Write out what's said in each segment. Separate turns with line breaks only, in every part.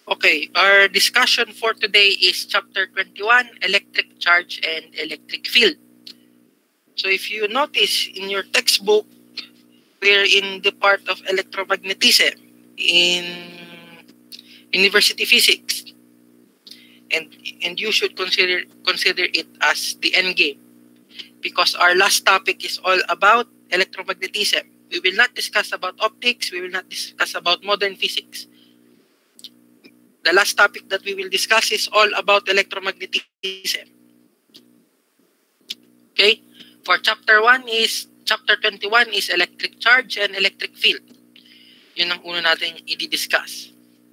Okay, our discussion for today is chapter 21, electric charge and electric field. So if you notice in your textbook, we're in the part of electromagnetism in university physics. And you should consider it as the end game, because our last topic is all about electromagnetism. We will not discuss about optics, we will not discuss about modern physics. The last topic that we will discuss is all about electromagnetism. Okay? For chapter 21 is electric charge and electric field. Yun ang una natin i-discuss.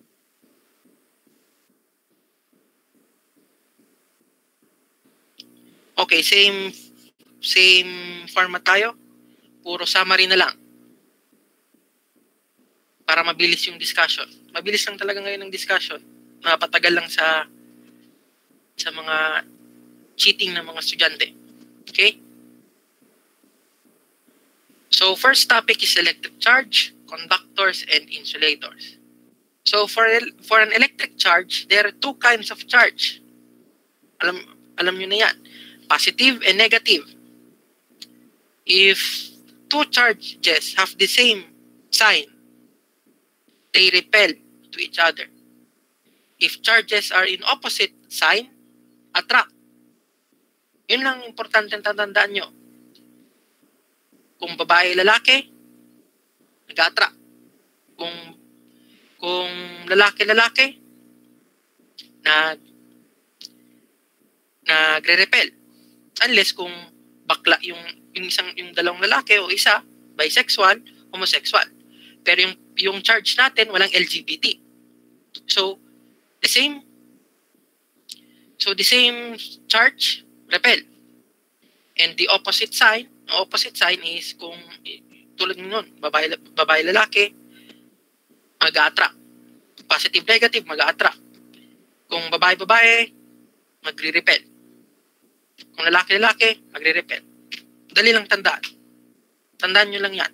Okay, same format tayo. Puro summary na lang. Para mabilis yung discussion. Mabilis lang talaga ngayon ang discussion. Napatagal lang sa mga cheating ng mga estudyante. Okay? So first topic is electric charge, conductors, and insulators. So for an electric charge, there are two kinds of charge. Alam nyo na yan. Positive and negative. If two charges have the same sign, they repel to each other. If charges are in opposite sign, attract. Yun lang importante tandaan nyo. Kung babae lalaki, nag-attract. Kung lalaki nagre-repel. Unless kung bakla yung dalawang lalaki o isa, bisexual, homosexual. Pero yung charge natin walang LGBT. So the same charge repel. And the opposite sign is kung tulad nun, babae lalaki, mag-attract. Positive negative, mag-attract. Kung babae magre-repel. Kung lalaki magre-repel. Dali lang tandaan. Tandaan nyo lang yan.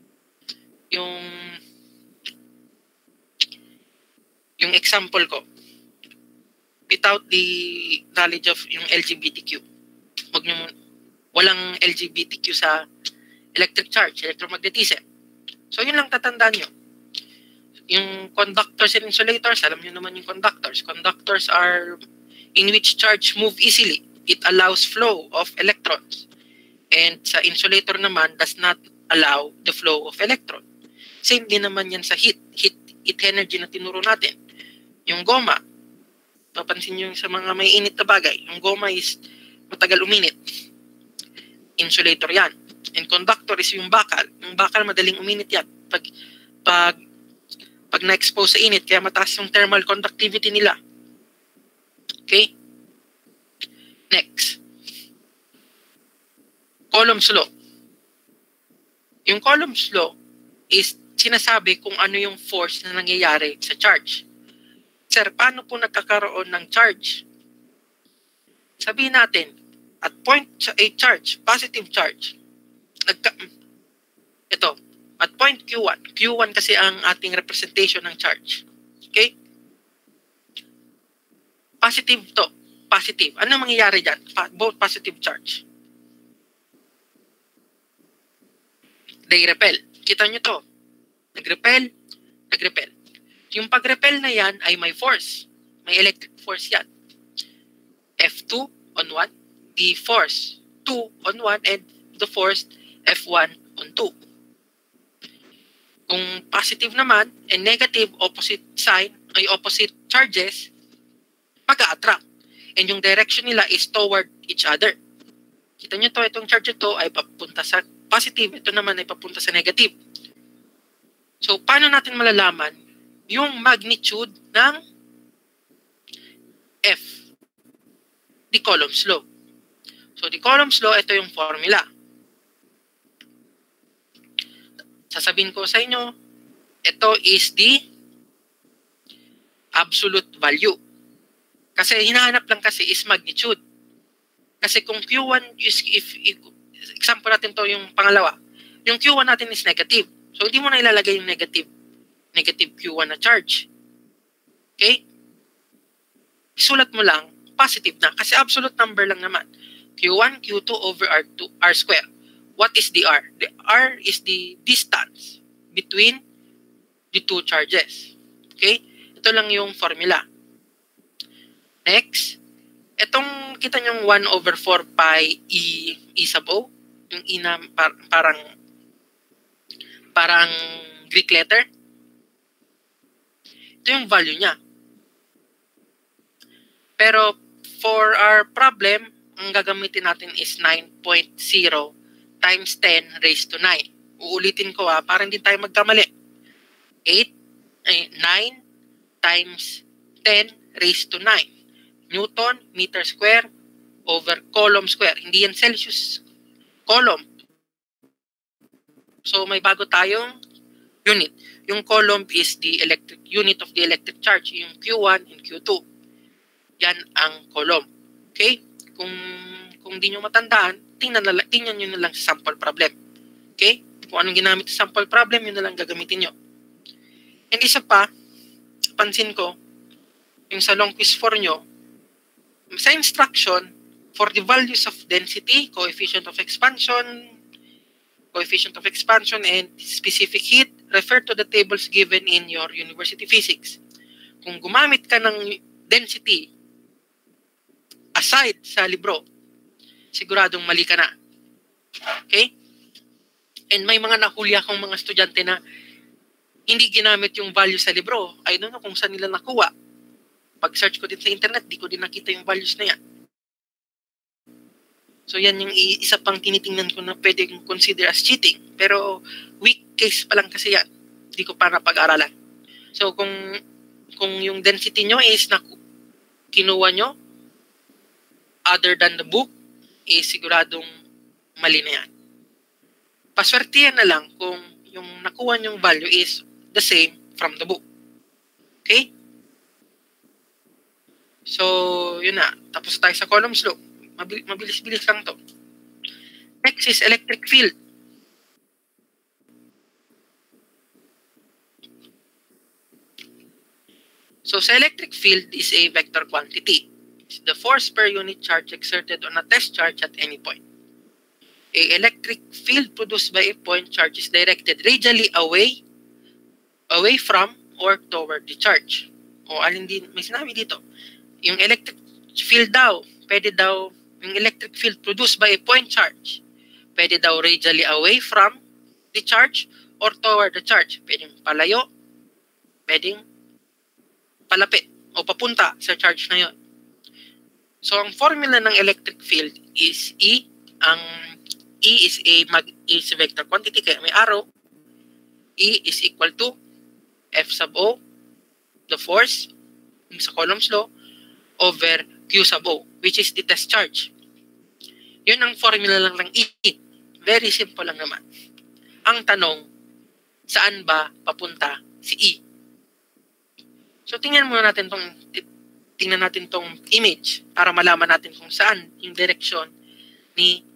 Yung example ko, without the knowledge of yung LGBTQ, walang LGBTQ sa electric charge, electromagnetism. So yun lang tatandaan nyo. Yung conductors and insulators, alam nyo naman yung conductors. Conductors are in which charge move easily. It allows flow of electrons. And sa insulator naman does not allow the flow of electron. Same din naman yan sa heat energy na tinuro natin. Yung goma, papansin nyo sa mga may init na bagay, yung goma is matagal uminit. Insulator yan. And conductor is yung bakal. Yung bakal madaling uminit yan. Pag na-expose sa init, kaya mataas yung thermal conductivity nila. Okay? Next. Coulomb's law. Yung Coulomb's law is sinasabi kung ano yung force na nangyayari sa charge. Sir, paano po nagkakaroon ng charge? Sabihin natin, at point a charge, positive charge, at point Q1 kasi ang ating representation ng charge. Okay? Positive to. Positive. Ano mangyayari dyan? Both positive charge. They repel. Kita nyo to. Nag-repel. Yung pag-repel na yan ay may force. May electric force yan. F2 on 1, the force 2 on 1, and the force F1 on 2. Kung positive naman and negative opposite sign ay opposite charges, mag-a-attract. And yung direction nila is toward each other. Kita nyo to, itong charge ito ay papunta sa positive, ito naman ay papunta sa negative. So, paano natin malalaman yung magnitude ng F? The Coulomb's law. So, the Coulomb's law, ito yung formula. Sasabihin ko sa inyo, ito is the absolute value. Kasi hinahanap lang kasi is magnitude. Kasi kung Q1, if example natin to yung pangalawa, yung Q1 natin is negative. So, hindi mo na ilalagay yung negative Q1 na charge. Okay? Sulat mo lang, positive na. Kasi absolute number lang naman. Q1, Q2 over R2, R square. What is the R? The R is the distance between the two charges. Okay? Ito lang yung formula. Next, itong kita nyong 1 over 4 pi E sub O, yung E na parang Greek letter. Ito yung value niya. Pero for our problem, ang gagamitin natin is 9.0 times 10 raised to 9. Uulitin ko para hindi tayo magkamali. 9 times 10 raised to 9. Newton, meter square, over column square. Hindi yan Celsius. Column. So may bago tayong unit. Yung coulomb is the electric unit of the electric charge. Yung Q1 and Q2. Yan ang coulomb. Okay? Kung di nyo matandaan, tingnan nyo na lang sa sample problem. Okay? Kung anong ginamit sa sample problem, yun na lang gagamitin nyo. And isa pa, pansin ko, yung sa long quiz 4 nyo, sa instruction, for the values of density, coefficient of expansion, and specific heat, refer to the tables given in your university physics. Kung gumamit ka ng density aside sa libro, siguradong mali ka na. Okay? And may mga nahuli akong mga estudyante na hindi ginamit yung value sa libro. I don't know kung saan nila nakuha. Pag-search ko din sa internet, di ko din nakita yung values na yan. So yan yung isa pang tinitingnan ko na pwede kong consider as cheating. Pero weak case pa lang kasi yan. Di ko pa napag-aralan. So kung yung density nyo is kinuha nyo other than the book, siguradong mali na yan. Paswertihan na lang kung yung nakuha nyong value is the same from the book. Okay? So, yun na. Tapos tayo sa Coulomb's law. Mabilis-bilis lang to. Next is electric field. So, sa electric field is a vector quantity. It's the force per unit charge exerted on a test charge at any point. A electric field produced by a point charge is directed radially away from or toward the charge. O alin din, may sinabi dito. Yung electric field daw, pwede daw, yung electric field produced by a point charge, pwede daw radially away from the charge or toward the charge. Pwedeng palayo, pwedeng palapit o papunta sa charge na yon. So, ang formula ng electric field is E. Ang E is a vector quantity, kaya may arrow. E is equal to F sub O, the force, sa Coulomb's law, over Q sub O, which is the test charge. Yun ang formula lang ng E. Very simple lang naman. Ang tanong, saan ba papunta si E? So, tingnan natin tong image para malaman natin kung saan yung direction ni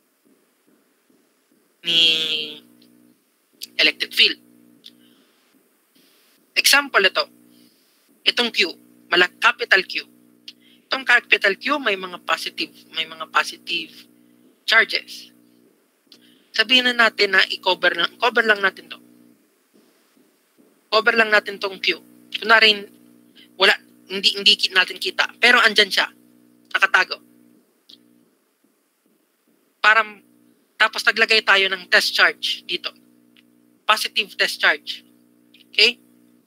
electric field. Example ito. Itong Q, capital Q. Itong capital Q may mga positive charges. Sabihin na natin na cover lang natin to. Cover lang natin tong Q. Kunwari hindi natin kita, pero andyan siya. Nakatago. Tapos naglagay tayo ng test charge dito. Positive test charge. Okay?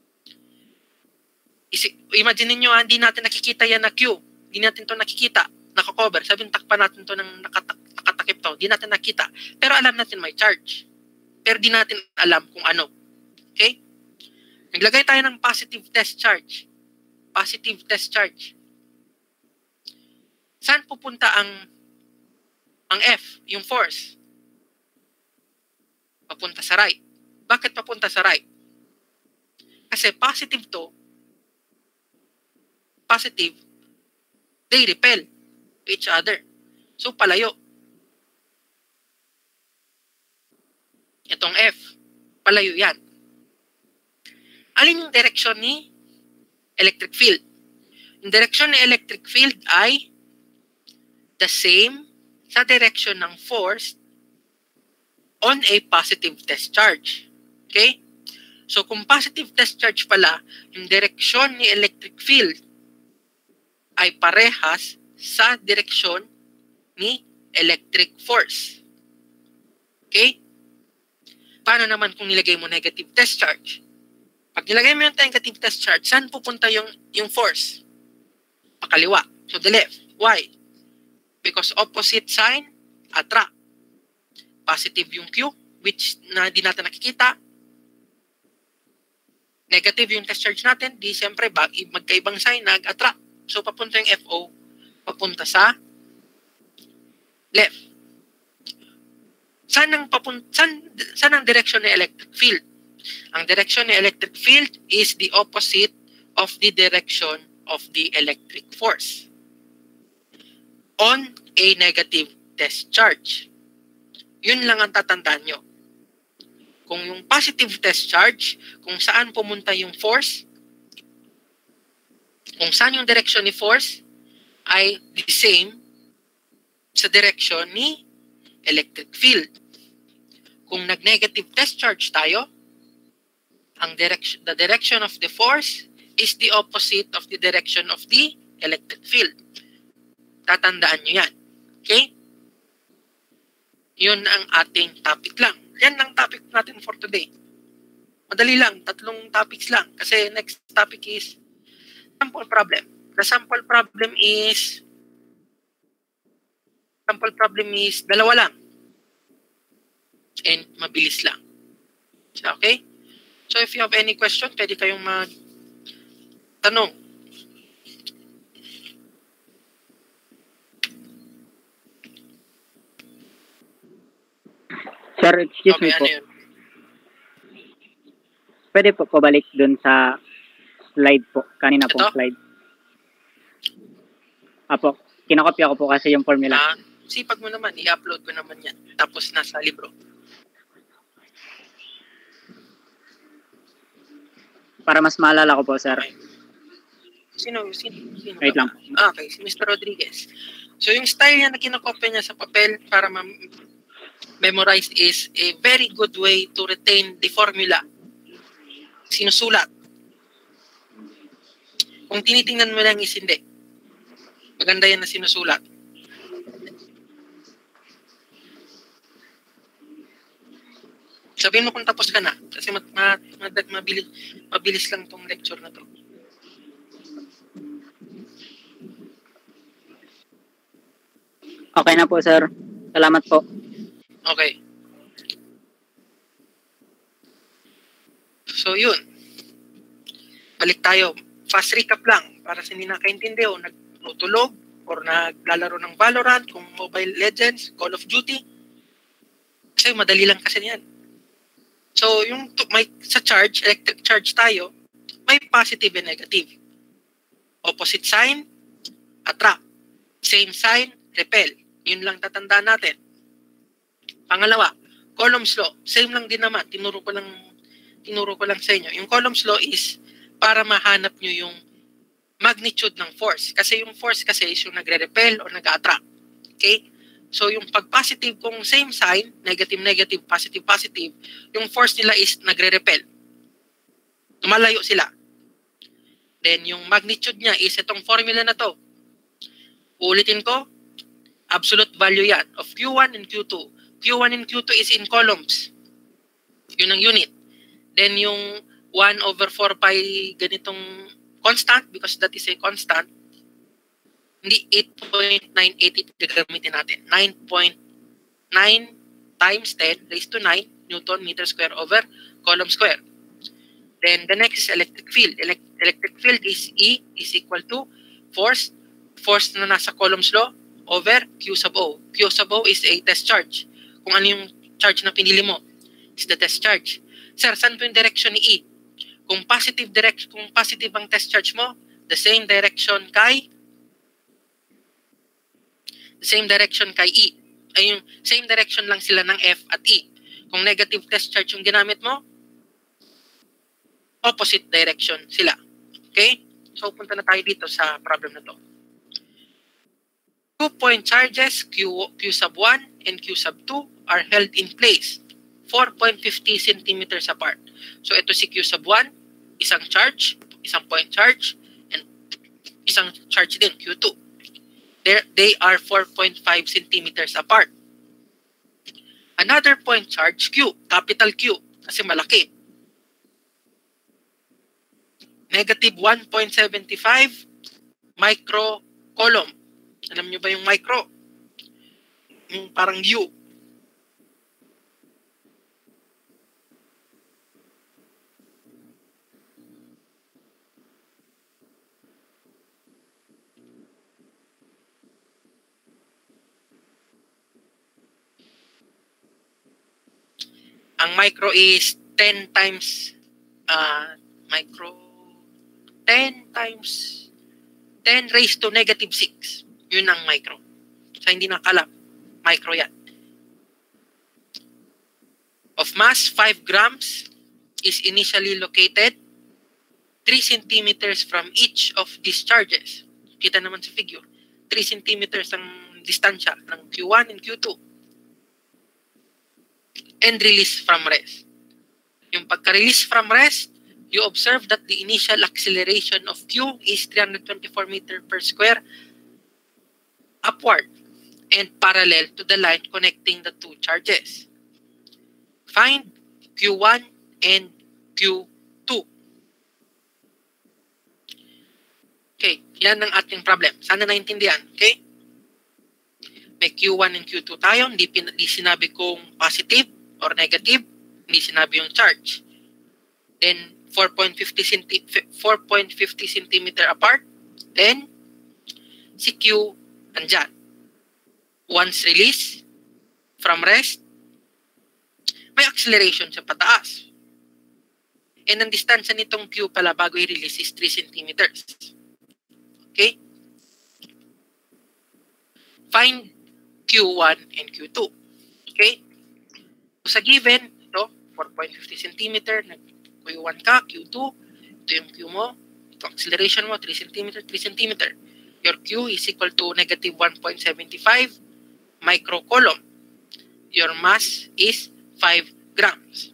Imagine niyo, hindi natin nakikita yan na Q. Hindi natin to nakikita. Nakakover. Sabihin, takpan natin to ng nakatakip to. Hindi natin nakita. Pero alam natin may charge. Pero di natin alam kung ano. Okay? Naglagay tayo ng positive test charge. Positive test charge. Saan pupunta ang F, yung force? Papunta sa right. Bakit papunta sa right? Kasi positive to, they repel each other. So, palayo. Itong F, palayo yan. Alin yung direction ni electric field? Yung direksyon ng electric field ay the same sa direction ng force on a positive test charge. Okay? So, kung positive test charge pala, yung direksyon ni electric field ay parehas sa direksyon ni electric force. Okay? Paano naman kung nilagay mo negative test charge? Pag nilagay mo yung negative test charge, saan pupunta yung force? Pakaliwa. So, the left. Why? Because opposite sign, attract. Positive yung Q, which na di natin nakikita. Negative yung test charge natin, di siyempre magkaibang sign, nag-attract. So, papunta yung FO, papunta sa left. Saan ang direction ng electric field? Ang direction ng electric field is the opposite of the direction of the electric force on a negative test charge. Yun lang ang tatandaan nyo. Kung yung positive test charge, kung saan pumunta yung force, kung saan yung direction ni force, ay the same sa direction ni electric field. Kung nag-negative test charge tayo, the direction of the force is the opposite of the direction of the electric field. Tatandaan nyo yan. Okay? Yun ang ating topic lang. Yan ang topic natin for today. Madali lang, 3 topics lang. Kasi next topic is sample problem. The sample problem is 2 lang. And mabilis lang. So, okay? So if you have any question, pwede kayong magtanong.
Sir, excuse me po.
Ano yun?
Pwede po pabalik dun sa slide po. Kanina pong slide. Apo, kinakopya ko po kasi yung formula.
Sipag mo naman, i-upload ko naman yan. Tapos nasa libro.
Para mas maalala ko po, sir.
Okay. Sino
Wait lang.
Okay, si Mr. Rodriguez. So yung style niya na kinakopya niya sa papel para memorize is a very good way to retain the formula. Sinusulat. Kung tinitingnan mo lang is hindi. Maganda yan na sinusulat. Sabihin mo kung tapos ka na. Kasi mabilis lang tong lecture na to.
Okay na po, sir. Salamat po.
Okay. So, yun. Balik tayo. Fast recap lang para sa hindi nakaintindi o nagtutulog or naglalaro ng Valorant, kung Mobile Legends, Call of Duty. Kasi madali lang kasi yan. So, sa charge, electric charge tayo, may positive and negative. Opposite sign, attract. Same sign, repel. Yun lang tatandaan natin. Pangalawa, Coulomb's law. Same lang din naman. Tinuro ko lang sa inyo. Yung Coulomb's law is para mahanap nyo yung magnitude ng force. Kasi yung force kasi is yung nagre-repel or nag-attract. Okay? So yung pag-positive, kung same sign, negative, negative, positive, positive, yung force nila is nagre-repel. Tumalayo sila. Then yung magnitude niya is itong formula na to. Ulitin ko, absolute value yan of Q1 and Q2. Q1 and Q2 is in coulombs. Yun ang unit. Then yung 1/4 pi ganitong constant, because that is a constant, hindi 8.988 gagamitin natin. 9.9 times 10 raised to 9 Newton meter square over coulomb square. Then the next is electric field. Electric field is E is equal to force na nasa Coulomb's law over Q sub O. Q sub O is a test charge. Kung ano yung charge na pinili mo, is the test charge. Sir, saan po yung direction ni E? Kung positive ang test charge mo, the same direction kay E. Ay yung same direction lang sila ng F at E. Kung negative test charge yung ginamit mo, opposite direction sila. Okay? So, punta na tayo dito sa problem na to. 2-point charges Q sub 1 and Q sub 2 are held in place 4.50 centimeters apart. So, ito si Q sub 1, isang charge, isang point charge, and isang charge din, Q2. They are 4.5 centimeters apart. Another point charge, Q, capital Q, kasi malaki. Negative 1.75 microcoulomb. Alam nyo ba yung micro? Yung parang U. Ang micro is 10 times 10 raised to negative 6. Yun ang micro. So, hindi nakalap. Micro yan. Of mass, 5 grams is initially located 3 centimeters from each of these charges. Kita naman sa figure. 3 centimeters ang distansya ng Q1 and Q2. And release from rest. Yung pagka-release from rest, you observe that the initial acceleration of Q is 324 meter per square upward and parallel to the line connecting the two charges. Find Q1 and Q2. Okay, yan ang ating problem. Sana naintindihan, okay? May Q1 and Q2 tayo, hindi sinabi kung positive or negative, hindi sinabi yung charge. Then, 4.50 centimeter apart. Then, si Q, andyan. Once release from rest, may acceleration sa pataas. And ang distansya nitong Q pala bago i-release is 3 centimeters. Okay? Find Q1 and Q2. Okay? So, sa given, ito, 4.50 centimeter, Q1 ka, Q2, ito yung Q mo, ito acceleration mo, 3 centimeter, 3 centimeter. Your Q is equal to negative 1.75 microcoulomb. Your mass is 5 grams.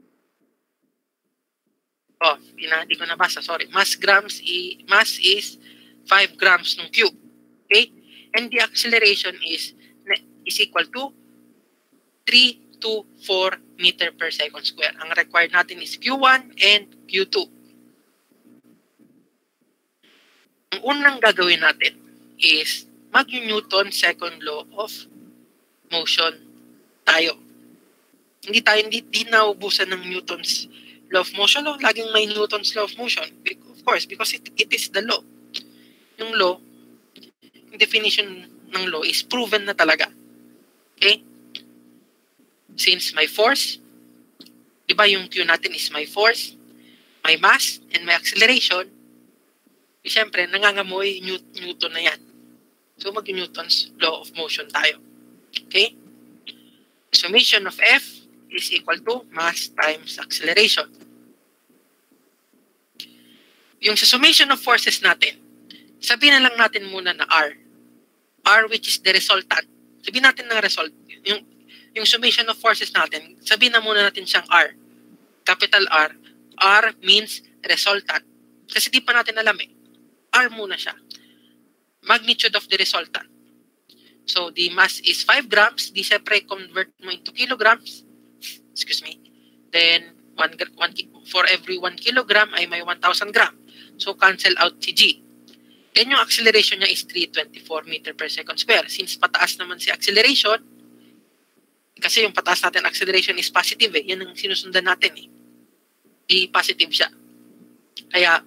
Oh, hindi ko nabasa, sorry. Mass is 5 grams ng Q. Okay? And the acceleration is equal to 3 to 4 meter per second square. Ang required natin is Q1 and Q2. Ang unang gagawin natin is mag-Newton second law of motion tayo. Hindi naubusan ng Newton's law of motion. No? Laging may Newton's law of motion. Of course, because it is the law. Yung law, yung definition ng law is proven na talaga. Okay? Since may force, di ba yung Q natin is may force, may mass, and may acceleration, siyempre, nangangamoy Newton na yan. So, mag-Newton's law of motion tayo. Okay? Summation of F is equal to mass times acceleration. Yung sa summation of forces natin, sabihin na lang natin muna na R. R which is the resultant. Sabihin natin ng result. Yung summation of forces natin, sabihin na muna natin siyang R. Capital R. R means resultant. Kasi di pa natin alam eh. R muna siya. Magnitude of the resultant. So, the mass is 5 grams. Di siyempre convert mo into kilograms. Excuse me. Then, for every 1 kilogram ay may 1,000 gram. So, cancel out si G. Then, yung acceleration niya is 324 meter per second square. Since pataas naman si acceleration, kasi yung pataas natin acceleration is positive eh. Yan ang sinusundan natin eh. Di positive siya. Kaya,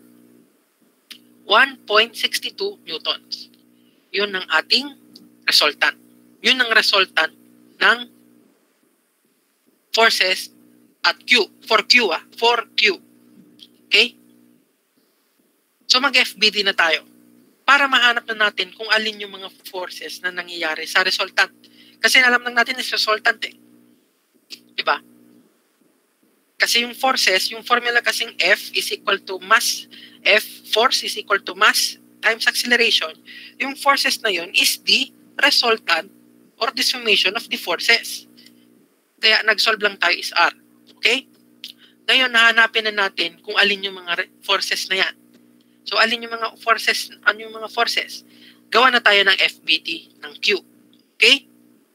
1.62 newtons. Yun ang ating resultant. Yun ang resultant ng forces at Q. For Q. Okay? So, mag-FBD na tayo. Para mahanap na natin kung alin yung mga forces na nangyayari sa resultant. Kasi alam lang natin is resultant eh. Diba? Kasi yung forces, yung formula kasing F is equal to mass, F force is equal to mass times acceleration. Yung forces na yun is the resultant or the summation of the forces. Kaya nag-solve lang tayo is R. Okay? Ngayon, nahanapin na natin kung alin yung mga forces na yan. So, alin yung mga forces, ano yung mga forces? Gawa na tayo ng FBT, ng Q. Okay?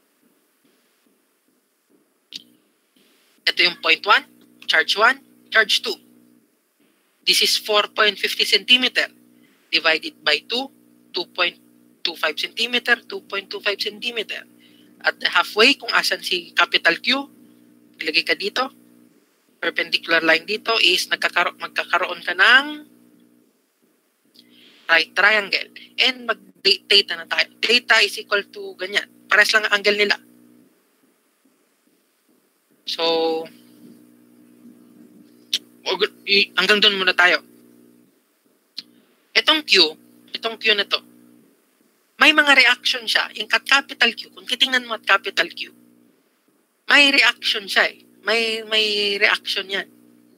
Ito yung point 1, charge 1, charge 2. This is 4.50 cm divided by 2, 2.25 cm, 2.25 cm. At halfway, kung asan si capital Q, ilagay ka dito. Perpendicular line dito is magkakaroon ka ng right triangle. And mag-theta na tayo. Theta is equal to ganyan. Pares lang ang angle nila. So, hanggang doon muna tayo. Itong Q na to, may mga reaction siya. Yung capital Q, kung titingnan mo at capital Q, may reaction siya eh. May reaction yan.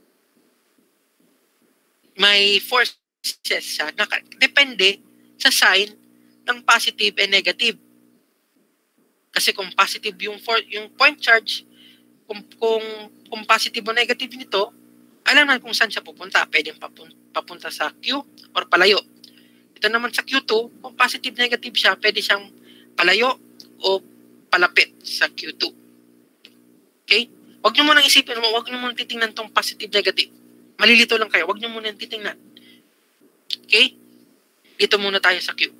May forces siya. Depende sa sign ng positive and negative. Kasi kung positive yung point charge, kung positive o negative nito, alam na kung saan siya pupunta. Pwedeng papunta sa Q or palayo. Ito naman sa Q2, kung positive negative siya, pwede siyang palayo o palapit sa Q2. Okay? Huwag nyo munang isipin, huwag nyo munang titingnan tong positive negative. Malilito lang kayo, huwag nyo munang titingnan. Okay? Dito muna tayo sa Q.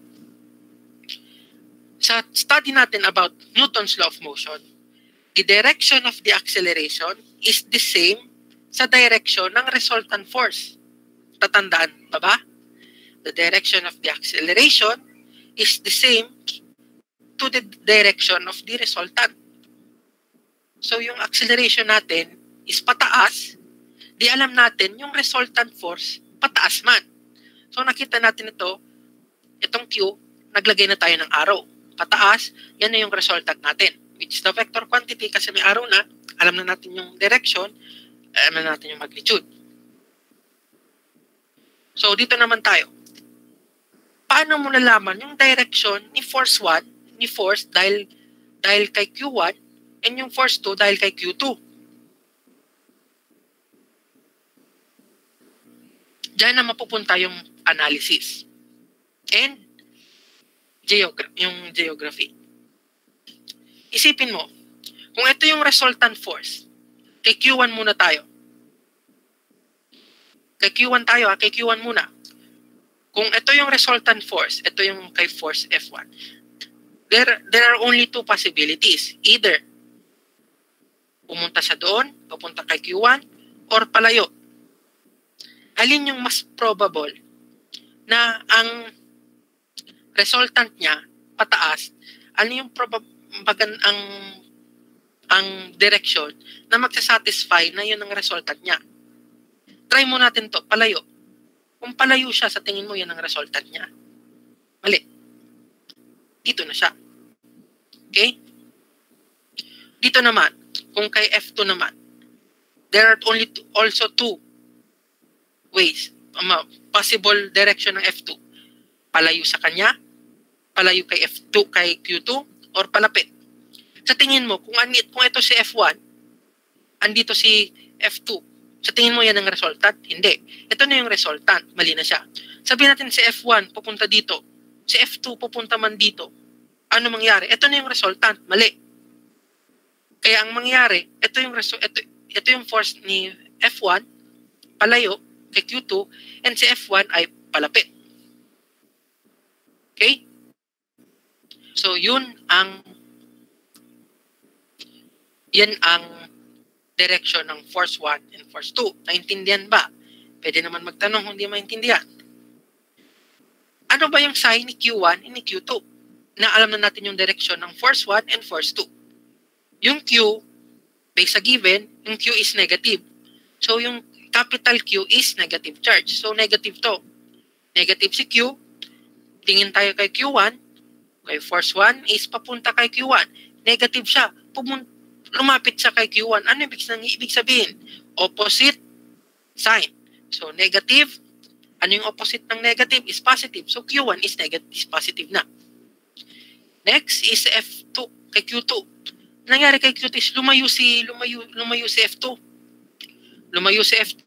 Sa study natin about Newton's law of motion, the direction of the acceleration is the same sa direction ng resultant force. Tatandaan pa ba? The direction of the acceleration is the same to the direction of the resultant. So yung acceleration natin is pataas, di alam natin yung resultant force pataas man. So nakita natin itong Q, naglagay na tayo ng arrow. Pataas, yan na yung resultant natin. Which is the vector quantity kasi may arrow na, alam na natin yung direction, alam na natin yung magnitude. So, dito naman tayo. Paano mo nalaman yung direction ni force 1, ni force dahil kay Q1, and yung force 2 dahil kay Q2? Diyan na mapupunta yung analysis. And yung geography. Isipin mo, kung ito yung resultant force, kay Q1 muna tayo. Kay Q1 tayo, kay Q1 muna. Kung ito yung resultant force, ito yung kay force F1, there are only two possibilities. Either pumunta siya doon, papunta kay Q1, or palayo. Alin yung mas probable na ang resultant niya pataas? Alin yung ang direction na magsasatisfy na yun ang resultant niya? Try mo natin to, palayo. Kung palayo siya, sa tingin mo yan ang resultant niya. Mali. Dito na siya. Okay? Dito naman, kung kay F2 naman, there are also two ways, possible direction ng F2. Palayo sa kanya, palayo kay F2, kay Q2, or palapit. Sa tingin mo, kung ito si F1, andito si F2, sa tingin mo yan ang resultant? Hindi. Ito na yung resultant. Mali na siya. Sabihin natin si F1 pupunta dito. Si F2 pupunta man dito. Ano mangyari? Ito na yung resultant. Mali. Kaya ang mangyari, ito yung force ni F1, palayo, kay Q2, and si F1 ay palapit. Okay? So, yan ang direction ng force 1 and force 2. Naintindihan ba? Pwede naman magtanong kung hindi maintindihan. Ano ba yung sign ni Q1 and ni Q2? Na alam na natin yung direction ng force 1 and force 2. Yung Q, based sa given, yung Q is negative. So, yung capital Q is negative charge. So, negative to. Negative si Q. Tingin tayo kay Q1. Kay force 1 is papunta kay Q1. Negative siya. Lumapit siya kay Q1. Ano ibig sabihin? opposite sign. So, negative. Ano yung opposite ng negative? Is positive. So, Q1 is negative, is positive na. Next is F2, kay Q2. Nangyari kay Q2 is lumayo si F2. Lumayo si F2.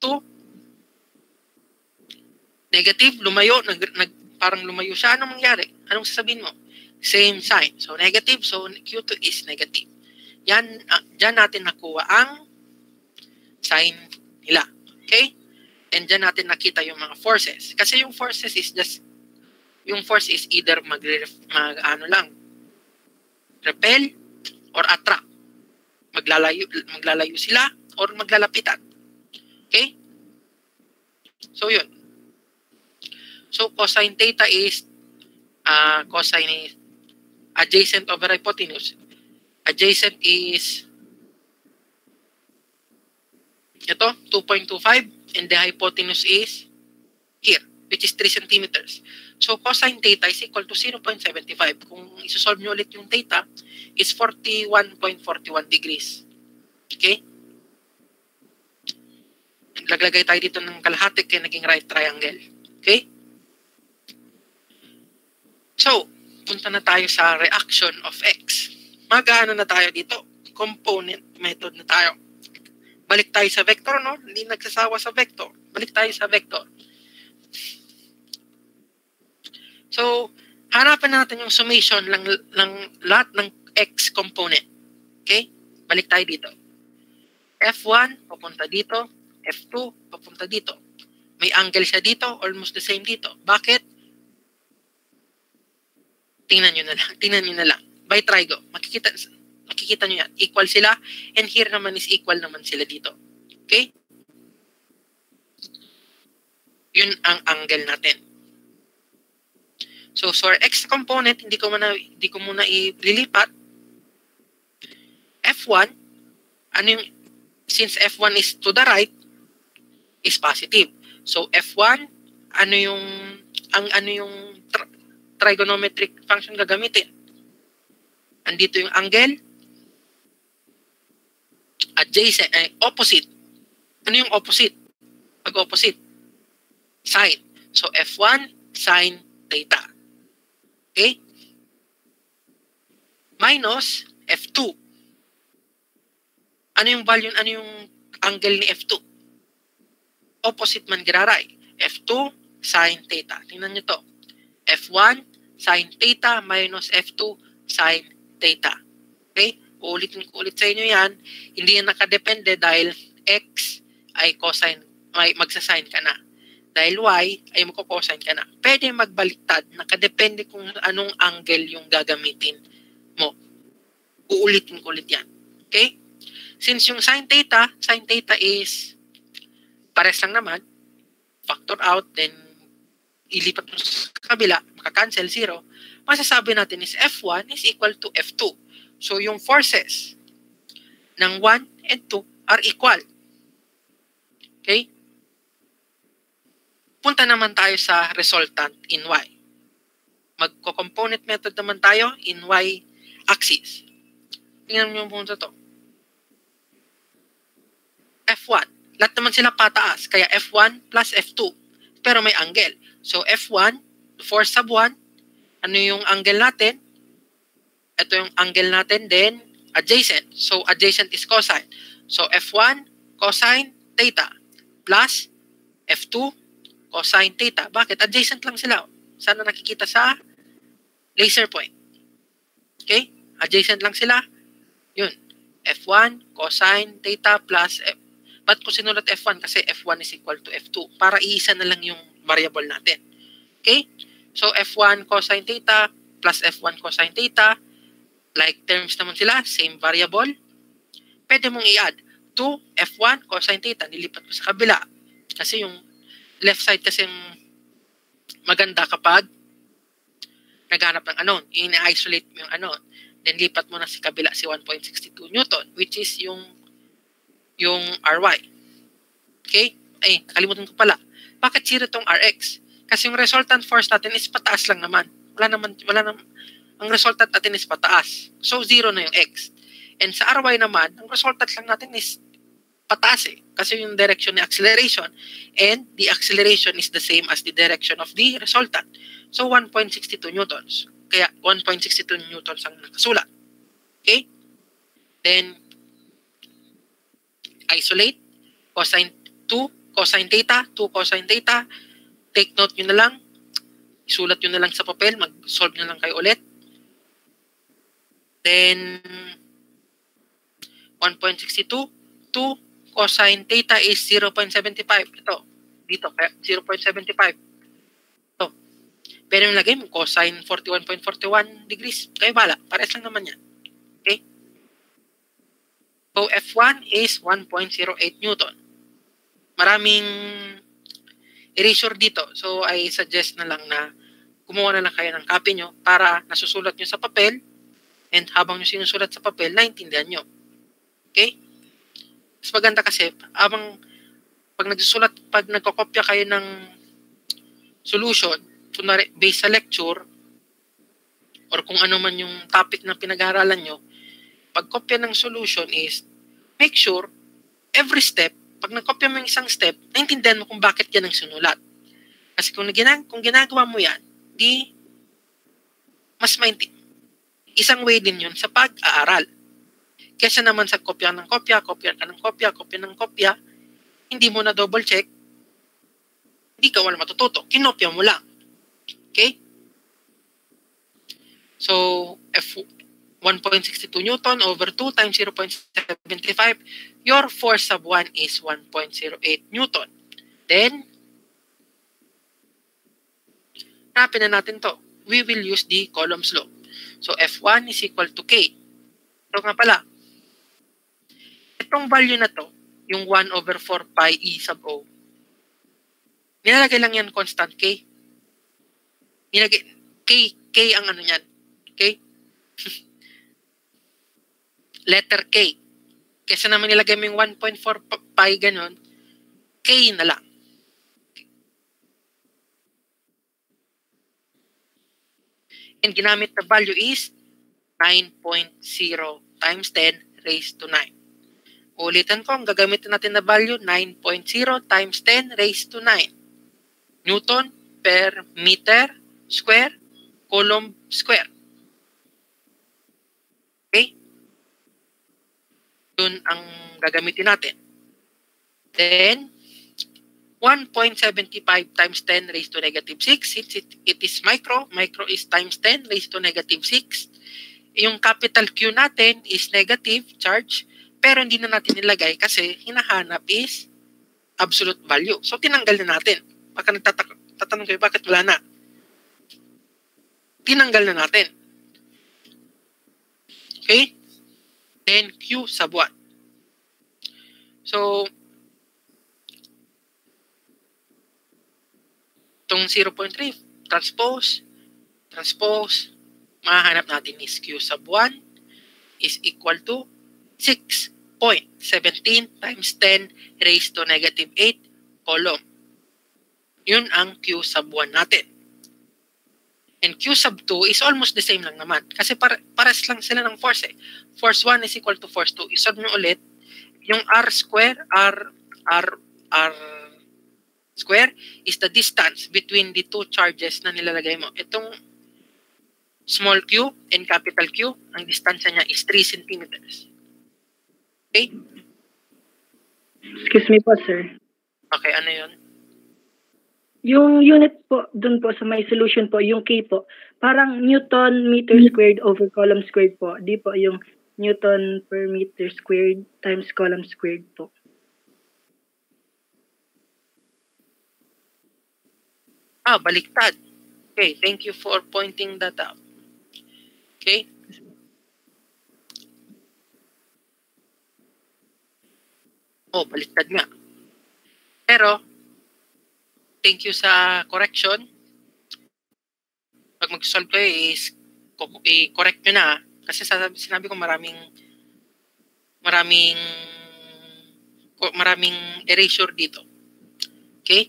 Negative, lumayo, parang lumayo siya. Anong mangyari? Anong sasabihin mo? Same sign. So, negative. So, Q2 is negative. Yan, dyan natin nakuha ang sign nila. Okay? And dyan natin nakita yung mga forces. Kasi yung forces is just, yung force is either repel or attract. Maglalayo sila or maglalapitan. Okay? So, yun. So, cosine theta is cosine is adjacent over hypotenuse. Adjacent is ito, 2.25, and the hypotenuse is here, which is 3 centimeters. So, cosine theta is equal to 0.75. Kung isosolve nyo ulit yung theta, is 41.41 degrees. Okay? Naglagay tayo dito ng kalahati kaya naging right triangle. Okay? So, punta na tayo sa reaction of X. Mag-ano na tayo dito? Component method na tayo. Balik tayo sa vector, no? Hindi nagsasawa sa vector. Balik tayo sa vector. So, hanapin natin yung summation ng lahat ng X component. Okay? Balik tayo dito. F1, papunta dito. F2, papunta dito. May angle siya dito, almost the same dito. Bakit? Tingnan nyo na lang. By trigo, makikita nyo yan. Equal sila. And here naman is equal naman sila dito. Okay? Yun ang angle natin. So, for X component, hindi ko muna ililipat. F1, since F1 is to the right, is positive. So, F1, ano yung trigonometric function gagamitin? Andito yung angle, adjacent, opposite. Ano yung opposite? Pag-opposite, sine. So, F1, sine theta. Okay? Minus F2. Ano yung value, ano yung angle ni F2? Opposite man giraray. F2, sine theta. Tingnan nyo to. F1, sine theta minus F2, sine theta. Okay? Uulitin ko ulit sa inyo yan. Hindi yan nakadepende dahil X ay cosine, magsasine ka na. Dahil Y ay magkocosine ka na. Pwede magbaliktad. Nakadepende kung anong angle yung gagamitin mo. Uulitin ko ulit yan. Okay? Since yung sine theta is pares lang naman, factor out, then ilipat mo sa kabila, makakancel 0, masasabi natin is F1 is equal to F2. So, yung forces ng 1 and 2 are equal. Okay? Punta naman tayo sa resultant in Y. Magko-component method naman tayo in Y axis. Tingnan mo yung punta to. F1. Lahat naman sila pataas. Kaya F1 plus F2. Pero may angle. So, F1, 4 sub 1. Ano yung angle natin? Ito yung angle natin. Then, adjacent. So, adjacent is cosine. So, F1, cosine theta. Plus, F2, cosine theta. Bakit? Adjacent lang sila. Sana nakikita sa laser point. Okay? Adjacent lang sila. Yun. F1, cosine theta plus F. Ba't ko sinulat F1? Kasi F1 is equal to F2. Para iisa na lang yung variable natin. Okay? So, F1 cosine theta plus F1 cosine theta. Like terms naman sila. Same variable. Pwede mong i-add to F1 cosine theta. Nilipat ko sa kabila. Kasi yung left side kasi maganda kapag naghanap ng unknown. I-isolate mo yung unknown. Then, lipat mo na sa kabila si 1.62 Newton, which is yung RY. Okay? Ay, nakalimutan ko pala. Bakit 0 tong RX? Kasi yung resultant force natin is pataas lang naman. Wala naman, ang resultant natin is pataas. So, 0 na yung X. And sa RY naman, ang resultant lang natin is pataas eh. Kasi yung direction ni acceleration and the acceleration is the same as the direction of the resultant. So 1.62 newtons. Kaya 1.62 newtons ang nakasulat. Okay? Then isolate cosine 2 cosine theta, 2 cosine theta. Take note nyo na lang. Isulat nyo na lang sa papel. Mag-solve nyo lang kayo ulit. Then 1.62, 2 cosine theta is 0.75. Ito. Dito, 0.75. Ito. Pero yung lagay mo, cosine 41.41 degrees. Kayo bala. Pares lang naman yan. Okay? So, F1 is 1.08 Newton. Maraming erasure dito. So, I suggest na lang na kumuha na lang kayo ng copy nyo para nasusulat nyo sa papel and habang nyo sinusulat sa papel, naintindihan nyo. Okay? Mas maganda kasi, pag nagsusulat, pag nagkokopya kayo ng solution, kunwari, based sa lecture, or kung ano man yung topic na pinag-aaralan nyo, pag kopya ng solution is, make sure, every step, pag nagkopya mo yung isang step, naintindihan mo kung bakit yan ang sinulat. Kasi kung ginagawa mo yan, di, mas isang way din yun sa pag-aaral. Kesa naman sa kopya ng kopya, kopya ng kopya, hindi mo na double check, hindi ka wala matututo. Kinopya mo lang. Okay? So, F 1.62 Newton over 2 times 0.75, your force sub 1 is 1.08 Newton. Then, hanapin na natin to. We will use the Coulomb's law. So, F1 is equal to K. Ito nga pala. Itong value na to, yung 1 over 4 pi E sub O, nilalagay lang yan constant K. K ang ano yan. Okay? Letter K. Kesa naman nilagay mo yung 1.4 pi ganun, K na lang. And ginamit na value is 9.0 times 10 raised to 9. Ulitan ko, ang gagamitin natin na value, 9.0 times 10 raised to 9. Newton per meter square, Coulomb square. Okay? Yun ang gagamitin natin. Then, 1.75 times 10 raised to negative 6. Since it is micro is times 10 raised to negative 6. Yung capital Q natin is negative charge, pero hindi na natin nilagay kasi hinahanap is absolute value. So, tinanggal na natin. Baka nagtatanong kayo, bakit wala na? Tinanggal na natin. Okay? Then, Q sub 1. So, itong 0.3, transpose, mahahanap natin is Q sub 1 is equal to 6.17 times 10 raised to negative 8 Coulomb. Yun ang Q sub 1 natin. And Q sub 2 is almost the same lang naman. Kasi pares lang sila ng force eh. Force 1 is equal to force 2. Isolve nyo ulit. Yung R square is the distance between the two charges na nilalagay mo. Itong small q and capital Q, ang distansya niya is 3 centimeters. Okay?
Excuse me po, sir.
Okay, ano yun?
Yung unit po, dun po sa may solution po, yung K po, parang Newton meter squared over Coulomb squared po. Di po yung Newton per meter squared times Coulomb squared po.
Baliktad. Okay, thank you for pointing that out. Okay? Baliktad nga. Pero, thank you sa correction. Pag mag-solve kayo is i-correct nyo na. Kasi sinabi ko maraming erasure dito. Okay?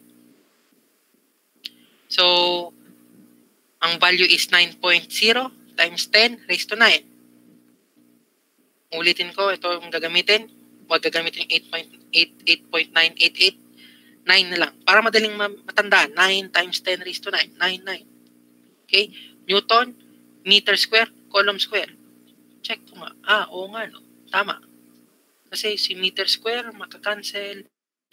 So, ang value is 9.0 times 10 raised to 9. Ulitin ko, ito yung gagamitin. Huwag gagamitin yung 8.988. 9 na lang. Para madaling matandaan, 9 times 10 raised to 9. 9. Okay? Newton, meter square, column square. Check ko nga. Oo nga, no? Tama. Kasi si meter square, makakancel.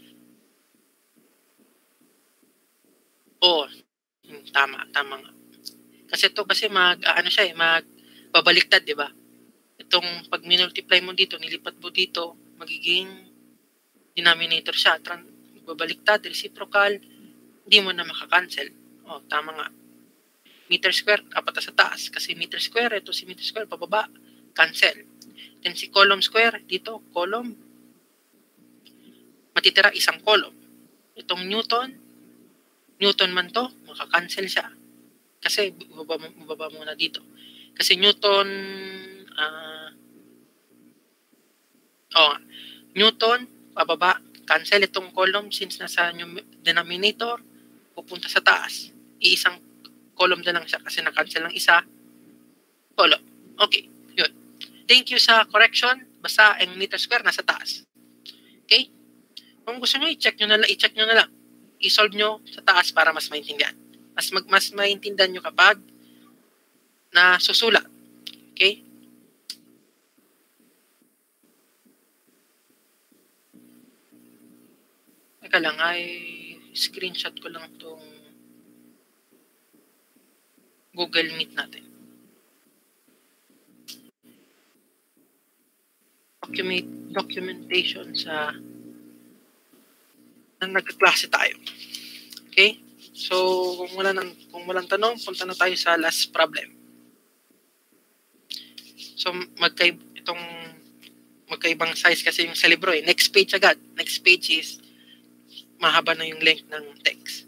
Tama nga. Kasi ito kasi magbabaliktad, di ba? Itong pag minultiply mo dito, nilipat mo dito, magiging denominator siya. Babaliktad, reciprocal, hindi mo na makakancel. Tama nga. Meter square, apat sa taas. Kasi meter square, ito si meter square, pababa, cancel. Then si column square, dito, column, matitira isang column. Itong Newton man to, makakancel siya. Kasi, baba muna dito. Kasi Newton, Newton, pababa, cancel itong column since nasa denominator, pupunta sa taas. Iisang column na lang siya kasi na-cancel ng isa column. Okay, yun. Thank you sa correction. Basta ang meter square nasa taas. Okay? Kung gusto nyo, i-check nyo na lang. I-solve nyo sa taas para mas maintindihan. Mas maintindihan nyo kapag nasusulat. Okay? Teka lang, screenshot ko lang itong Google Meet natin. Documentation sa nagkaklase tayo. Okay? So, kung walang tanong, punta na tayo sa last problem. So, magkaibang size kasi yung sa libro eh. Next page agad. Next page is mahaba na yung length ng text.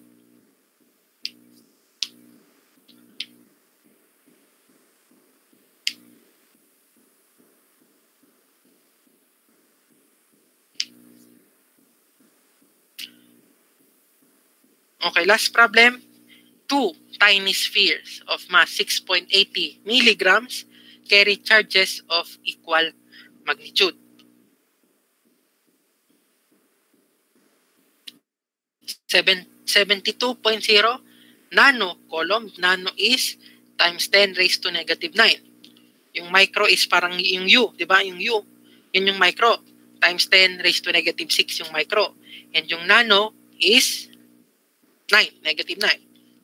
Okay, last problem. 2 tiny spheres of mass 6.80 milligrams carry charges of equal magnitude. 72.0 nano column. Nano is times 10 raised to negative 9. Yung micro is parang yung U, di ba? Yung U, yun yung micro. Times 10 raised to negative 6 yung micro. And yung nano is 9, negative 9.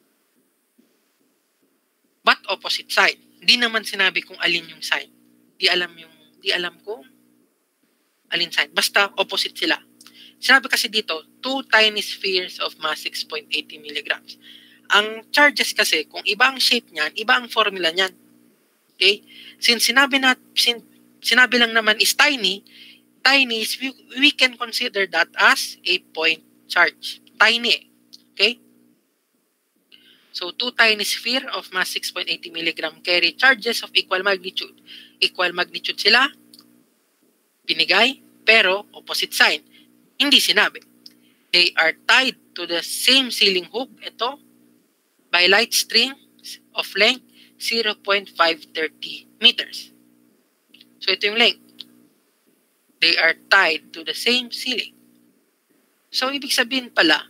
But opposite side. Hindi naman sinabi kung alin yung sign. Di alam kung alin sign. Basta opposite sila. Sinabi kasi dito, 2 tiny spheres of mass 6.80 milligrams. Ang charges kasi, kung iba ang shape niyan, iba ang formula niyan. Okay? Since sinabi lang naman is tiny is we can consider that as a point charge. Tiny. Okay? So, 2 tiny sphere of mass 6.80 milligram carry charges of equal magnitude. Equal magnitude sila, binigay, pero opposite sign. Hindi sinabi. They are tied to the same ceiling hook, ito, by light string of length 0.530 meters. So, ito yung length. They are tied to the same ceiling. So, ibig sabihin pala,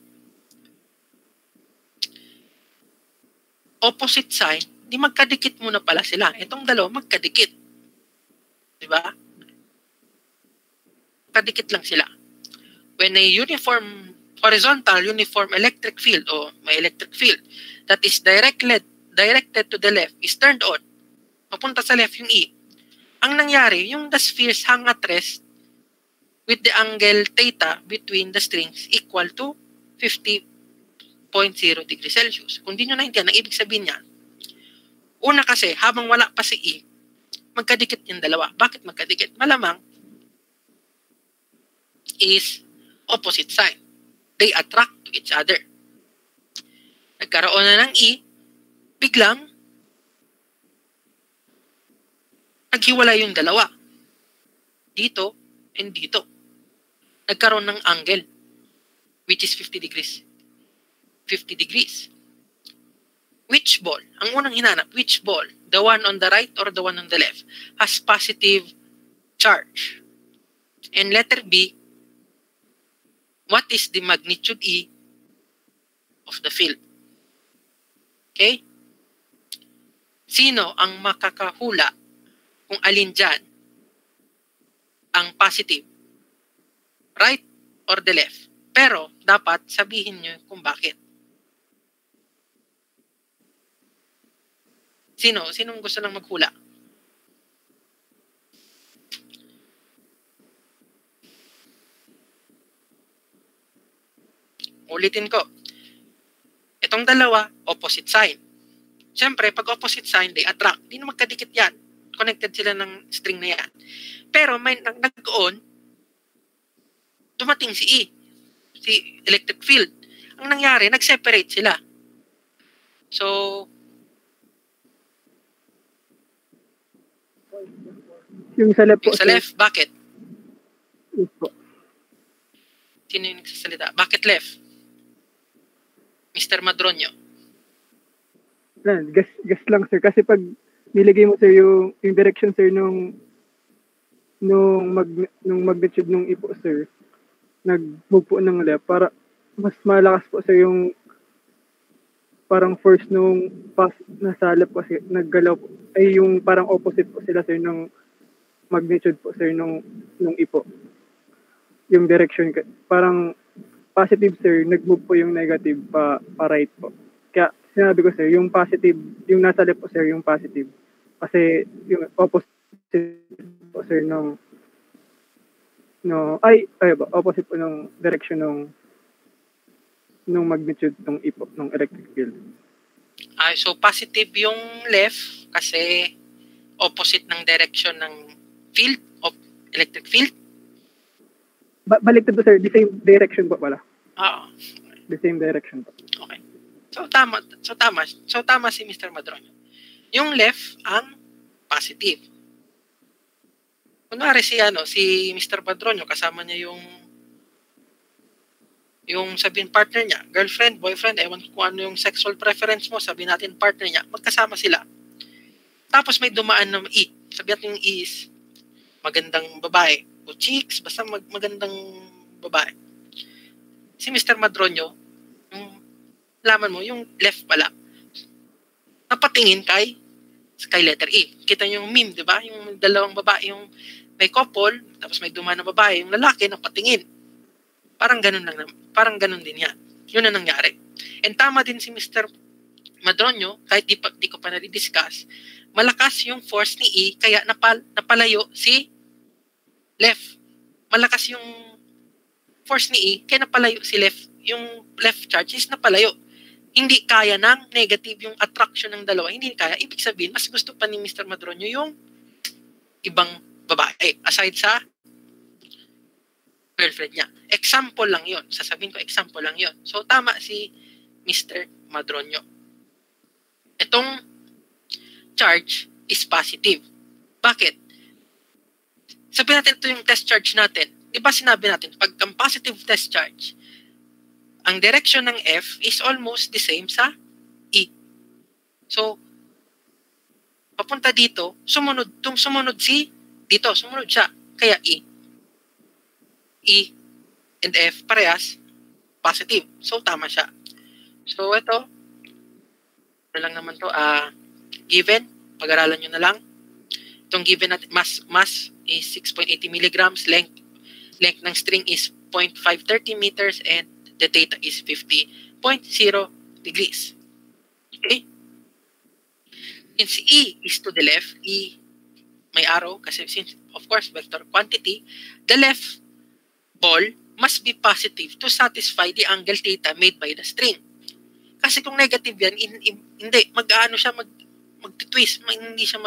opposite sign, di magkadikit muna pala sila. Itong dalawa, magkadikit. Di ba? Magkadikit lang sila. When a horizontal uniform electric field o may electric field that is directed to the left is turned on, papunta sa left yung E. Ang nangyari, yung the spheres hang at rest with the angle theta between the strings equal to 50.0 degrees Celsius. Kung di nyo naintindihan, ang ibig sabihin niyan, una kasi, habang wala pa si E, magkadikit yung dalawa. Bakit magkadikit? Malamang is opposite sign. They attract to each other. Nagkaroon na ng E, biglang naghiwalay yung dalawa. Dito and dito. Nagkaroon ng angle, which is 50 degrees. 50 degrees. Which ball? Ang unang hinanap, which ball? The one on the right or the one on the left has positive charge. And letter B, what is the magnitude E of the field? Okay? Sino ang makakahula kung alin dyan ang positive? Right or the left? Pero, dapat sabihin nyo kung bakit. Sinong gusto nang maghula? Ulitin ko. Itong dalawa, opposite sign. Siyempre, pag opposite sign, they attract. Hindi na magkadikit yan. Connected sila ng string na yan. Pero may nag-on, dumating si E, si electric field. Ang nangyari, nag-separate sila. So,
Yung sa left po,
yung sa
sir.
left, bakit?
Yes po.
Sino yung nagsasalita? Bakit left? Mr. Madronio.
Gas lang, sir. Kasi pag nilagay mo, sir, yung direction, sir, nung magnitude nung ipo, sir, nag-move po ng left para mas malakas po, sir, yung parang force nung pass nasa left kasi naggalaw po. Ay, yung parang opposite po sila, sir, nung magnitude po, sir, nung ipo. Yung direction, parang positive, sir, nag-move po yung negative pa right po. Kaya sinabi ko, sir, yung positive, yung nasa left po, sir, yung positive. Kasi yung opposite po, sir, opposite po ng direction nung magnitude ng ipo, ng electric field.
So positive yung left kasi opposite ng direction ng field of electric field.
Baliktad po, sir, the same direction po pala.
Oo.
The same direction po.
Okay. So tama si Mr. Madronio. Yung left ang positive. Kunwari si Mr. Madronio, kasama niya yung sabihin partner niya, girlfriend, boyfriend, ewan ko ano yung sexual preference mo, sabihin natin partner niya, magkasama sila. Tapos may dumaan na E. Sabihin natin yung E is magandang babae o chicks, basta magandang babae. Si Mr. Madronio, laman mo, yung left pala, napatingin kay letter E. Kita niyo yung meme, di ba? Yung dalawang babae, yung may couple, tapos may dumaan na babae, yung lalaki napatingin. Parang ganun din yan. Yun ang nangyari. And tama din si Mr. Madronio, kahit di ko pa na-discuss, malakas yung force ni E, kaya napalayo si left. Malakas yung force ni E, kaya napalayo si left. Yung left charge is napalayo. Hindi kaya ng negative yung attraction ng dalawa. Hindi kaya. Ibig sabihin, mas gusto pa ni Mr. Madronio yung ibang babae. Aside sa girlfriend niya. Example lang yon. Sasabihin ko, example lang yon. So, tama si Mr. Madronio. Itong charge is positive. Bakit? Sabihin natin ito yung test charge natin. Di ba sinabi natin, pag ang positive test charge, ang direction ng F is almost the same sa E. So, papunta dito, sumunod siya. Kaya E and F parehas positive. So, tama siya. So, ito lang naman to, given, pag-aralan nyo na lang. Itong given natin, mass is 6.80 milligrams, length ng string is 0.530 meters, and the theta is 50.0 degrees. Okay? Since E is to the left, E may arrow, kasi since, of course, vector quantity, the left ball must be positive to satisfy the angle theta made by the string. Kasi kung negative yan, hindi, mag-ano siya, mag-twist, hindi siya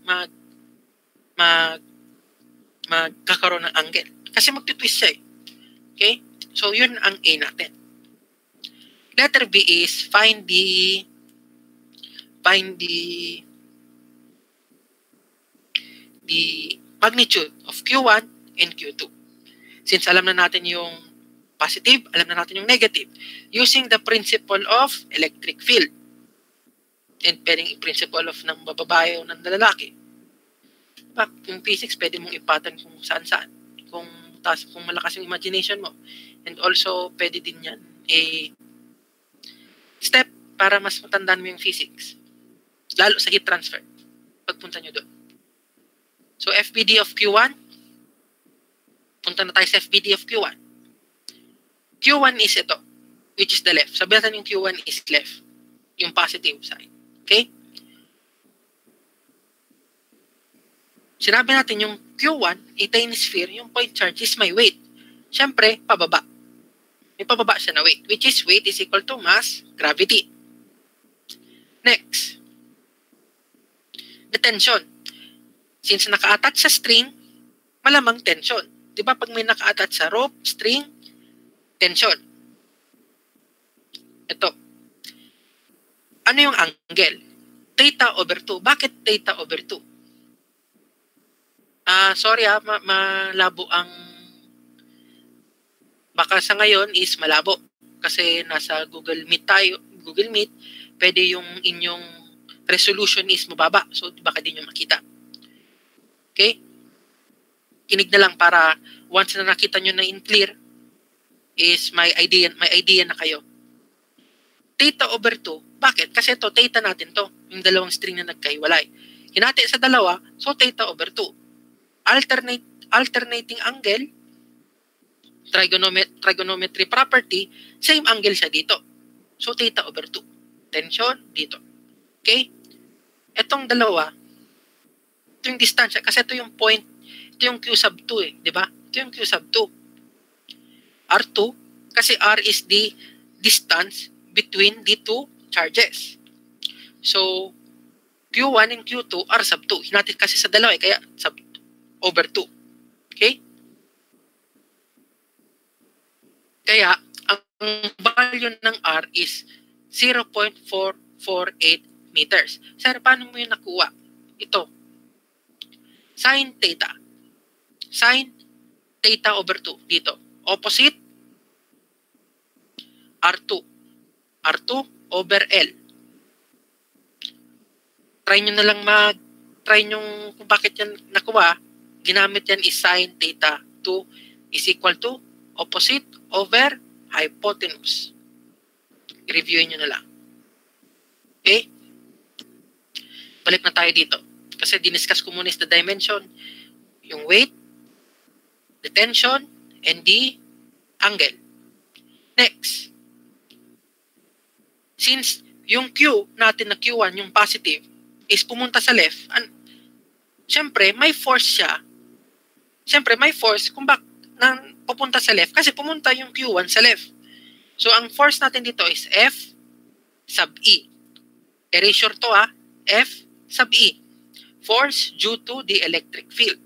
magkakaroon ng angle. Kasi mag-twist siya eh. Okay? So, yun ang A natin. Letter B is find the magnitude of Q1 and Q2. Since alam na natin yung positive, alam na natin yung negative. Using the principle of electric field. And pwedeng principle of ng bababae o ng lalaki. Yung physics, pwede mong ipatan kung saan-saan. Kung malakas yung imagination mo, And also, pwede din yan step para mas matandaan mo yung physics. Lalo sa heat transfer. Pagpunta nyo doon. So, FBD of Q1. Punta na tayo sa FBD of Q1. Q1 is ito, which is the left. Sabihin natin yung Q1 is left. Yung positive side. Okay? Sinabi natin yung Q1, a tiny sphere, yung point charge is my weight. Siyempre, pababa. May pababa siya na weight, which is weight is equal to mass, gravity. Next. The tension. Since naka-attach sa string, malamang tension. Diba pag may naka-attach sa rope, string, tension. Ito. Ano yung angle? Theta over 2. Bakit theta over 2? Sorry malabo ang... Baka sa ngayon is malabo. Kasi nasa Google Meet tayo. Google Meet, pwede yung inyong resolution is mababa. So, baka din nyo makita. Okay? Kinig na lang para once na nakita nyo na in clear, is may idea na kayo. Theta over 2. Bakit? Kasi ito, theta natin to. Yung dalawang string na nagkahiwalay. Hinati sa dalawa, so theta over 2. Alternating angle, trigonometry property, same angle siya dito. So, theta over 2. Tension dito. Okay? Etong dalawa, ito yung distansya. Kasi ito yung point, ito yung Q sub 2 eh. Diba? Ito yung Q sub 2. R2, kasi R is the distance between the two charges. So, Q1 and Q2 are sub 2. Hinatid kasi sa dalawa eh, kaya sub over 2. Okay? Kaya, ang value ng R is 0.448 meters. Sir, paano mo yun nakuha? Ito. Sin theta. Sin theta over 2 dito. Opposite R2. R2 over L. Try nyo na lang try nyo kung bakit yan nakuha. Ginamit yan is sin theta 2 is equal to opposite over hypotenuse. I-review nyo na lang. Okay? Balik na tayo dito. Kasi diniscuss ko muna is the dimension, yung weight, the tension, and the angle. Next. Since yung Q natin na Q1, yung positive, is pumunta sa left, syempre, may force siya. Syempre, may force kung bakit pupunta sa left kasi pumunta yung Q1 sa left. So, ang force natin dito is F sub E. Erasure to F sub E. Force due to the electric field.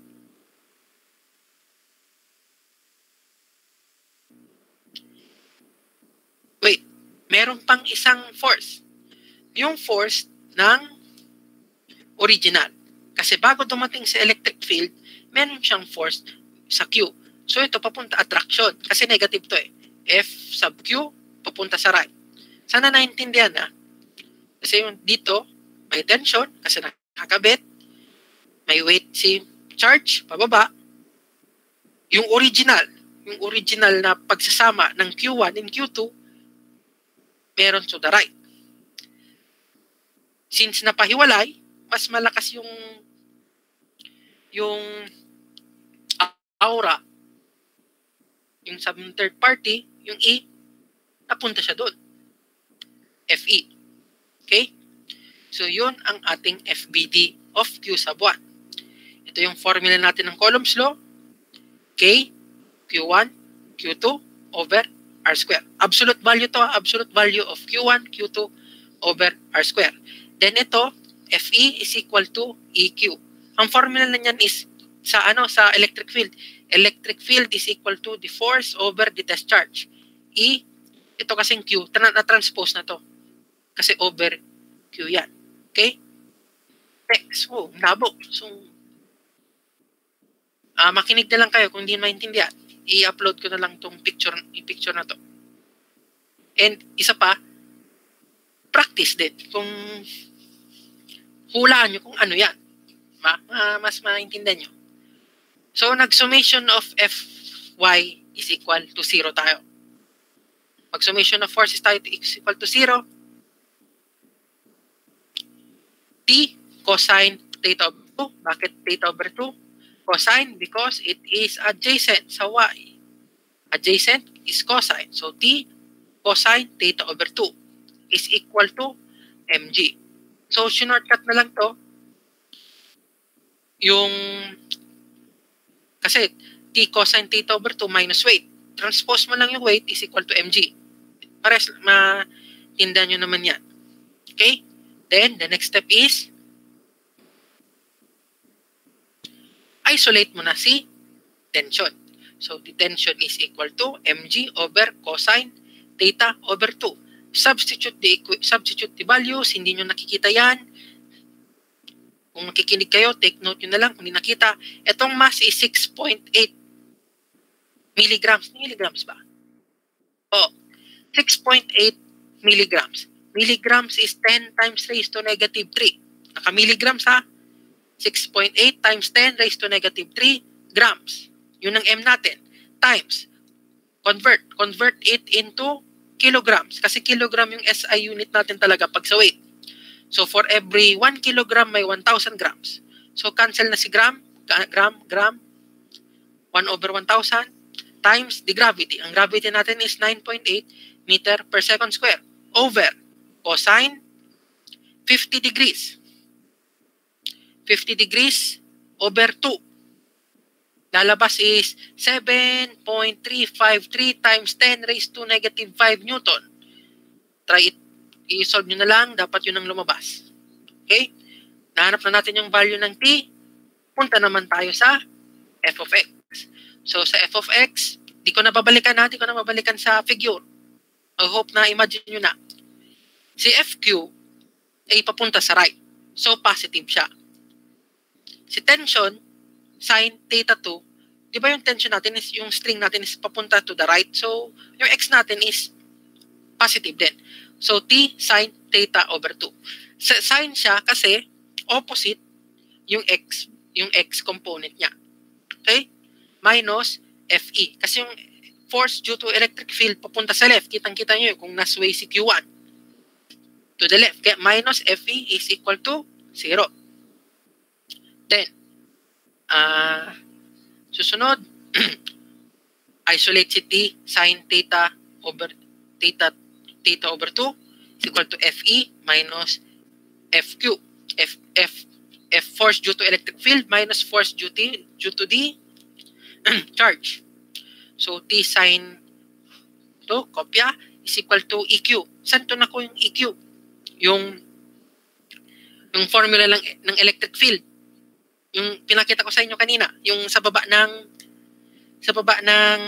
Wait, meron pang isang force. Yung force ng original. Kasi bago dumating sa electric field, meron siyang force sa Q. So, ito papunta attraction. Kasi negative to eh. F sub Q, papunta sa right. Sana naintindihan na. Kasi yung dito, may tension, kasi nakakabit. May weight si charge, pababa. Yung original na pagsasama ng Q1 and Q2, meron to the right. Since napahiwalay, mas malakas yung aura, yung sa third party, yung E, napunta siya doon. FE. Okay? So, yun ang ating FBD of Q sub 1. Ito yung formula natin ng Coulomb's law. K, Q1, Q2 over R square. Absolute value to, absolute value of Q1, Q2 over R square. Then ito, FE is equal to EQ. Ang formula na niyan is sa electric field. Electric field is equal to the force over the test charge. E, ito kasing Q, na-transpose na to. Kasi over Q yan. Okay? Next, labo. So, makinig na lang kayo kung hindi maintindihan. I-upload ko na lang tong picture na to. And isa pa, practice din. Kung hulaan nyo kung ano yan. Mas maintindihan nyo. So, nag-summation of Fy is equal to 0 tayo. Mag-summation of forces tayo is equal to 0. T cosine theta over 2. Bakit theta over 2? Cosine because it is adjacent sa y. Adjacent is cosine. So T cosine theta over 2 is equal to mg. So shortcut na lang to. Yung kasi T cosine theta over 2 minus weight. Transpose mo lang yung weight is equal to mg. Pares matindahan nyo naman yan. Okay? Then, the next step is isolate mo na si tension. So, the tension is equal to mg over cosine theta over 2. Substitute the values. Hindi nyo nakikita yan. Kung makikinig kayo, take note nyo na lang. Kung hindi nakita, itong mass is 6.8 milligrams. Milligrams ba? Oh, 6.8 milligrams. Milligrams is 10 times raised to negative 3. Naka-milligrams ha? 6.8 times 10 raised to negative 3 grams. Yun ang M natin. Times. Convert it into kilograms. Kasi kilogram yung SI unit natin talaga pag sa weight. So, for every 1 kilogram, may 1,000 grams. So, cancel na si gram. 1 over 1,000 times the gravity. Ang gravity natin is 9.8 meter per second square. Over cosine 50 degrees. 50 degrees over 2. Lalabas is 7.353 times 10 raised to negative 5 Newton. Try it. I-solve nyo na lang. Dapat yun ang lumabas. Okay? Nahanap na natin yung value ng t. Punta naman tayo sa f of x. So, sa f of x, di ko na babalikan sa figure. I hope na imagine nyo na. Si FQ ay papunta sa right. So, positive siya. Si tension, sine theta 2, di ba yung tension natin is, yung string natin is papunta to the right. So, yung x natin is positive din. So, t sine theta over 2. Sine siya kasi opposite yung x component niya. Okay? Minus Fe. Kasi yung force due to electric field papunta sa left. Kitang-kita nyo kung nasway si Q1. To the left. Kaya minus Fe is equal to 0. Then, susunod, isolate si t sine theta over 2 is equal to Fe minus Fq. F force due to electric field minus force due to the charge. So, T sine to, kopya, is equal to EQ. Saan to na ko yung EQ? Yung formula lang ng electric field. Yung pinakita ko sa inyo kanina. Yung sa baba ng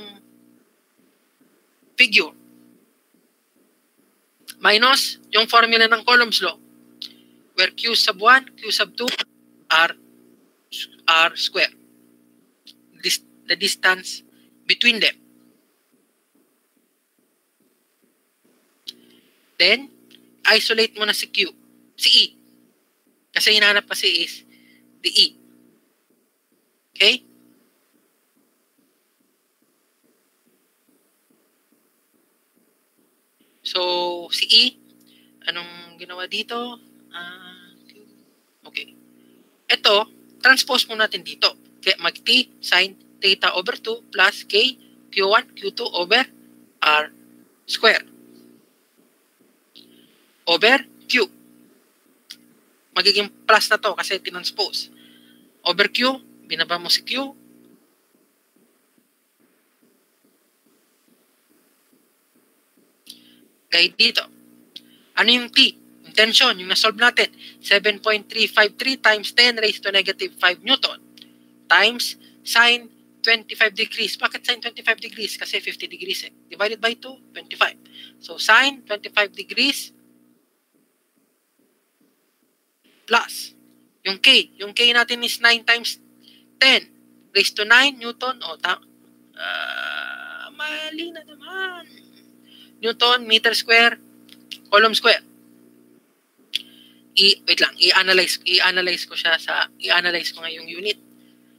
figure. Minus yung formula ng Coulomb's law. Where Q sub 1, Q sub 2 are square. The distance between them. Then, isolate mo na si Q. Si E. Kasi hinahanap kasi is the E. Okay? So, si E, anong ginawa dito? Okay. Ito, transpose mo natin dito. Kaya mag-T sine theta over 2 plus K Q1 Q2 over R square. Over Q. Magiging plus na to kasi tinranspose. Over Q, binaba mo si Q. Guide dito. Ano yung T? Yung tension, yung nasolve natin. 7.353 times 10 raised to negative 5 Newton times sine 25 degrees. Bakit sine 25 degrees? Kasi 50 degrees eh. Divided by 2, 25. So, sine 25 degrees plus yung K. Yung K natin is 9 times 10 raised to 9 Newton. O, mali na naman. Newton, meter square, Coulomb square. Wait lang, i-analyze ko nga yung unit.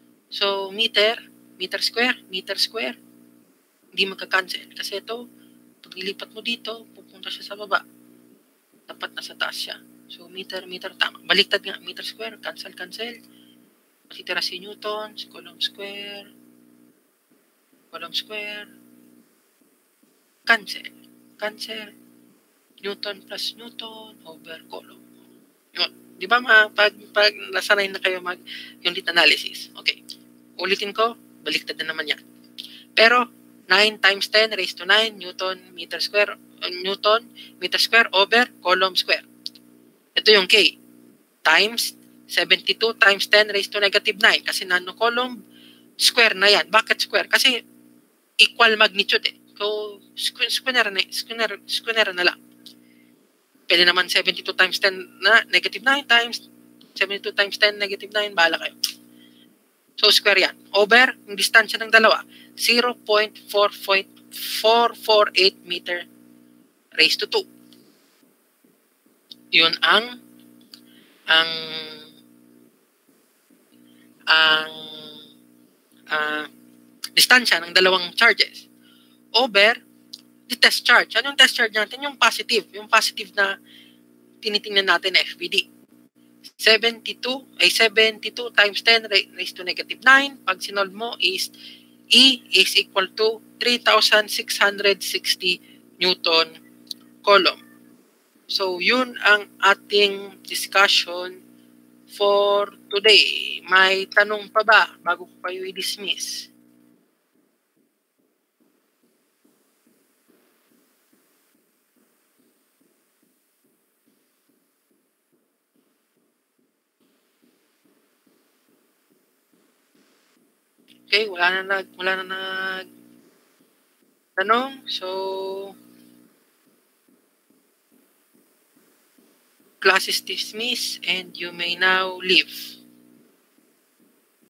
So, meter square, hindi magka-cancel. Kasi ito, Pag nilipat mo dito, pupunta siya sa baba. Dapat nasa taas siya. So, meter, tama. Baliktad nga, meter square, cancel. Matitira si Newton, si Coulomb square, cancel. Newton plus Newton over Coulomb. Yun. Di ba pag nasanay na kayo unit analysis? Okay. Ulitin ko, baliktad na naman yan. Pero, 9 times 10 raised to 9 Newton meter square over Coulomb square. Ito yung K. Times 72 times 10 raised to negative 9. Kasi nano-Coulomb square na yan. Bakit square? Kasi equal magnitude eh. So, square na lang. Pwede naman 72 times 10 na negative 9 times 72 times 10 negative 9. Bahala kayo. So, square yan. Over, yung distansya ng dalawa, 0.448 meter raised to 2. Yun ang distansya ng dalawang charges. Over, the test charge. Ano yung test charge natin? Yung positive. Yung positive na tinitingnan natin na FPD. 72 times 10 raised to negative 9. Pag sinolve mo is E is equal to 3,660 Newton Coulomb. So, yun ang ating discussion for today. May tanong pa ba bago ko kayo i-dismiss? Okay, wala na tanong. So, class is dismissed and you may now leave.